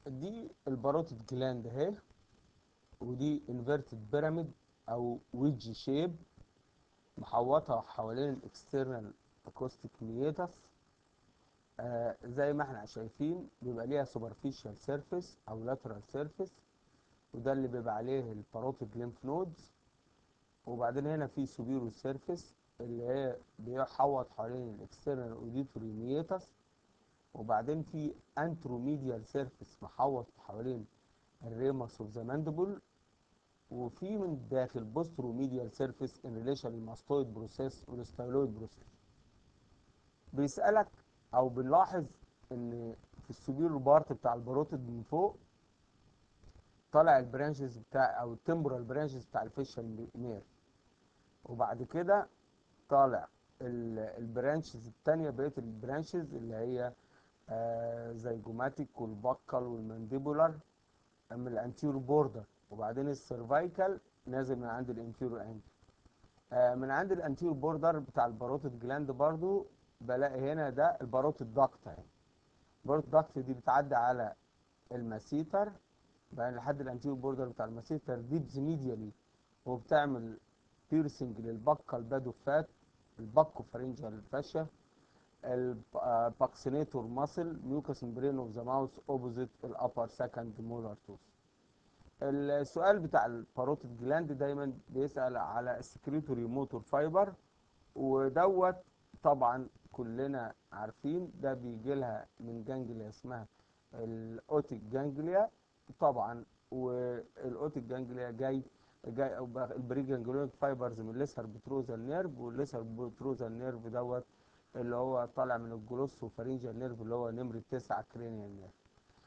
دي الباروتيد جلاند اهي، ودي انفيرتد بيراميد او ويدج شيب محوطه حوالين الاكسترنال اكوستيك ميتاس. زي ما احنا شايفين بيبقى ليها سوبرفيشال سيرفيس او لاترال سيرفيس، وده اللي بيبقى عليه الباروتيد ليمف نودز. وبعدين هنا في سوبيرو سيرفيس اللي هي بيحوط حوالين الاكسترنال اوديتوري ميتاس. وبعدين في انتروميديال سيرفيس محوط حوالين الريمس اوف ذا ماندبل. وفي من الداخل بوستروميديال سيرفيس ان ريليشن للماستويد بروسيس والستايلويد بروسيس. بيسألك او بنلاحظ ان في السوبيرو بارت بتاع الباروتيد من فوق طالع البرانشز بتاع او التمبرال برانشز بتاع الفيشال نير، وبعد كده طالع البرانشز التانية، بقية البرانشز اللي هي زيجوماتيك والبكال والمانديبولار من الانتيرو بوردر. وبعدين السيرفايكال نازل من عند الانفيرو انجل. من عند الانتيرو بوردر بتاع الباروتيد جلاند برضو بلاقي هنا ده الباروتيد داكت اهي. الباروتيد داكت دي بتعدي على الماسيتر بعدين لحد الانتيرو بوردر بتاع الماسيتر ديبز ميديالي، وبتعمل بيرسنج للبكال بادو فات، الباكو فارنجال فاشيا، الباكسينيتور ماسل، ميوكس ممبرين اوف ذا ماوث اوبوزيت الابر سكند مولار توث. السؤال بتاع الباروتيد جلاند دايما بيسأل على السكريتوري موتور فايبر، ودوت طبعا كلنا عارفين ده بيجي لها من جانجليا اسمها الاوتيك جانجليا طبعا. والاوتيك جانجليا جاي البري جانجليونيك فايبرز من الليسر بتروزال نيرف، والليسر بتروزال نيرف دوت اللي هو طالع من الجلوس وفارنجال نيرف اللي هو نمرة 9 كرينيال نيرف.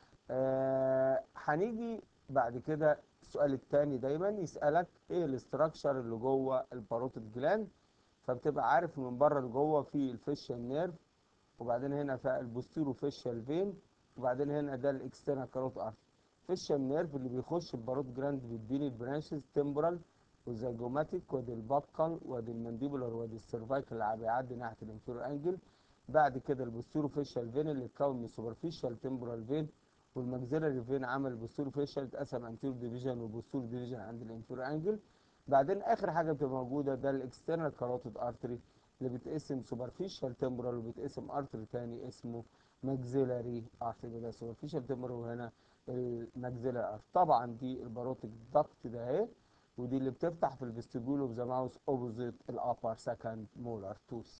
هنيجي بعد كده السؤال الثاني دايما يسألك ايه الاستراكشر اللي جوه الباروتيد جلاند، فبتبقى عارف من بره لجوه في الفيشال نيرف، وبعدين هنا في البوستيرو فيشال فين، وبعدين هنا ده الاكسترنال كاروت ارتري. فيشال نيرف اللي بيخش الباروت جلاند بيديني البرانشز تمبرال والزيجوماتيك وادي الباكال وادي المانديبولار وادي السيرفايكال اللي بيعدي ناحيه الانفيرو انجل. بعد كده البوستيرو فيشال فين اللي اتكون من سوبرفيشال تمبرال فين والماكسيلاري فين، عمل البوستيرو فيشال اتقسم انتيرو ديفيجن وبوستيرو ديفيجن عند الانفيرو انجل. بعدين اخر حاجه بتبقى موجوده ده الاكسترنال كاروتيد ارتري اللي بيتقسم سوبرفيشال تمبرال وبيتقسم ارتري تاني اسمه ماكسيلاري ارتري. ده سوبرفيشال تمبرال وهنا الماكسيلاري ارتري. طبعا دي الباروتيك داكت ده اهي، ودي اللي بتفتح في الفيستيبول اوف ذا ماوث اوبوزيت الابر سكند مولار توث.